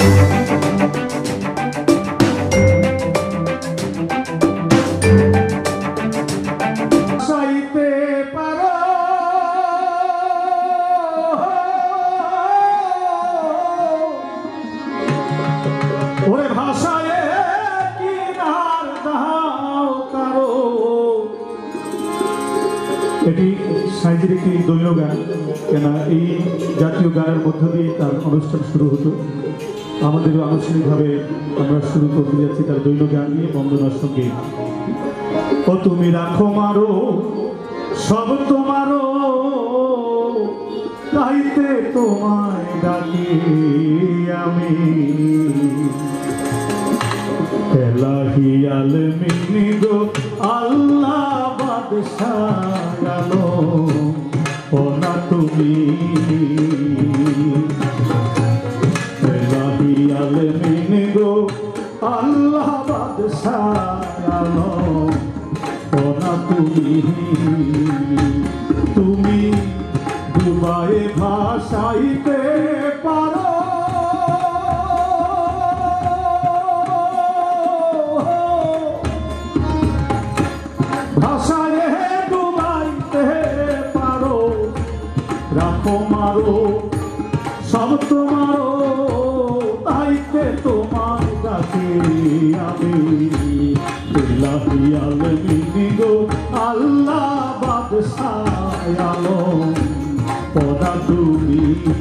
এটি সাইজের একটি দৈন্য গান, কেন এই জাতীয় গানের মধ্য দিয়ে তার অনুষ্ঠান শুরু হতো। আমাদের আনুষ্ঠানিকভাবে আমরা শুরু করতে যাচ্ছি তার দৈন্য গান নিয়ে, বন্দনার সঙ্গে। ও তুমি রাখো মারো সব তোমারও, তাইতে তোমায় ডাকি আমি। এলাহি আলমিন গো আল্লাহ বাদশাহ আলম, ওনা তুমি। এলাহি আলমিন গো আল্লাহ বাদশাহ আলম, ওনা তুমি। তুমি ডুবায়ে ভাসাইতে পারো, ভাষায় ডুবাইতে পারো। রাখো মারো সব তোমারও, তাইতে তোমার ডাকি আমি। ইলাহি আলমিন গো আল্লাহ বাদশাহ আলম, ওনা তুমি।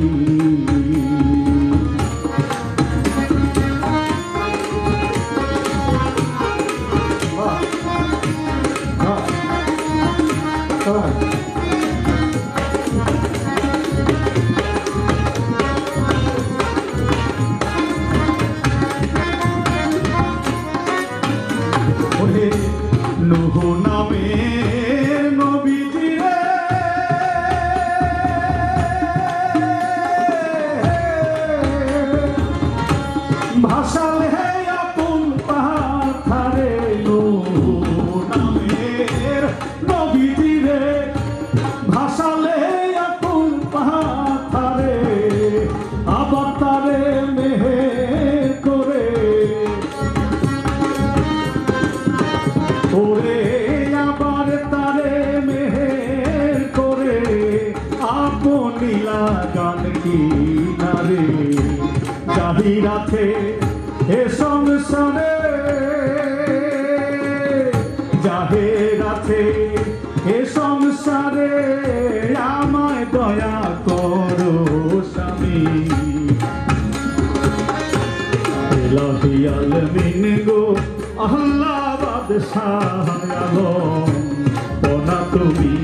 নূহ নামের নবীজি রে, ভাসালে আপন পাহাড় ধারে। নূহ নামের নবীজি রে, ভাসালে আপন পাহাড় ধারে। আবার তারে মেহের করে, ওরে আবার তারে মেহের করে। আপনি লাগান কিনারে, জাহির আছে এ সংসারে। জাহের আছে এ সংসারে, আমায় দয়া করো স্বামী। ইলাহি আলমিন গো আল্লাহ বাদশাহ আলম, ওনা তুমি।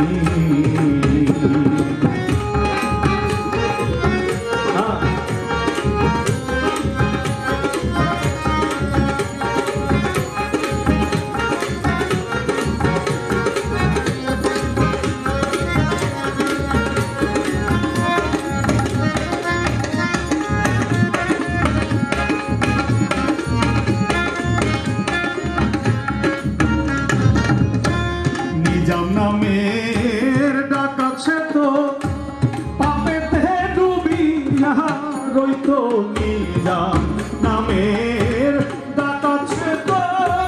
নিজাম নামের ডাকাছে তো পাপেতে ডুবিয়া রইতো। নিজাম নামের ডাকাছে তো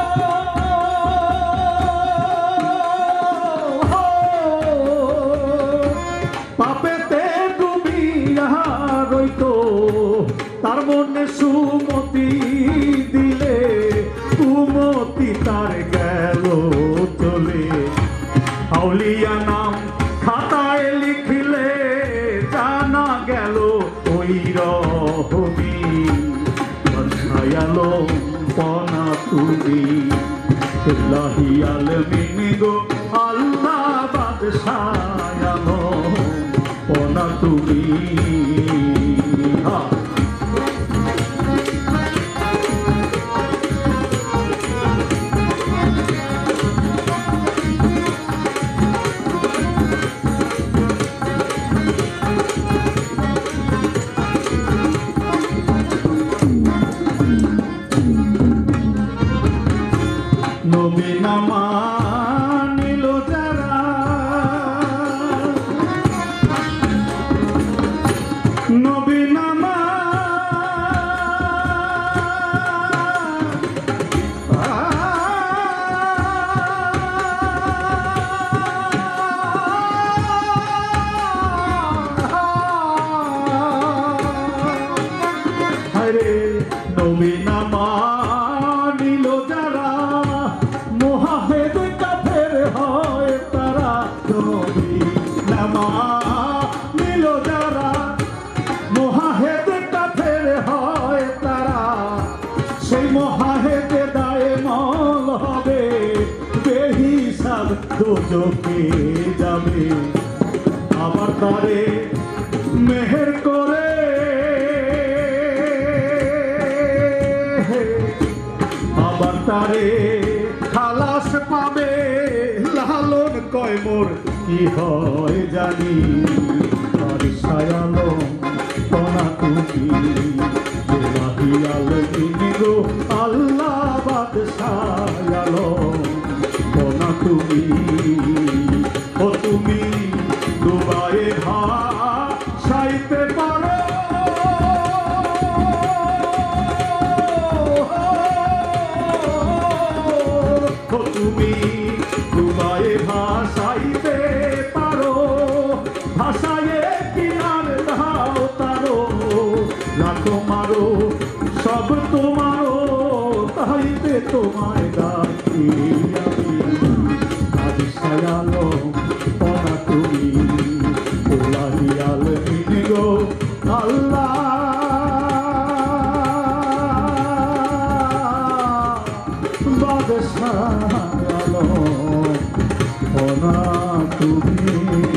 পাপেতে ডুবিয়া রইতো। তার মনে সুমতি দিলে, কুমতি তার গেল চলে। আউলিয়া নাম খাতায় লিখলে, জানা গেল ওই রহমি। বর্ষায় আলম পনা তুমি। ইলাহি আলমিন গো আল্লাহ বাদশাহ আলম, পনা তুমি। নবী না মানিল যারা, নবী না হায় রে নবী না মানিল যারা মুহাহিদ কাফের হয় তারা নবী না মানিল যারা মুহাহিদ কাফের হয় তারা সেই মুহাহিদে দায়মল হবে বেহিসাব দোজখে যাবে আবার তারে মেহের করে আবার তারে খালাস পাবে লালন কয় মোর কি হয় জানি আর সায়ালো কনা তুমি গো আল্লাহ বাদশায়ালো কনা তুমি ও তুমি দুবাইয়ে ভাসাইতে পারো তুমি দুবাইয়ে ভাসাইতে পারো ভাসায়ে কিনার দাও তারো রাখো মারো সব তোমারও তাইতে তোমায় ডাকি আজ সায়ালো পনা তুমি ওলাহিয়াল গো আল্লাহ বাদশাহ আলো পনা তুমি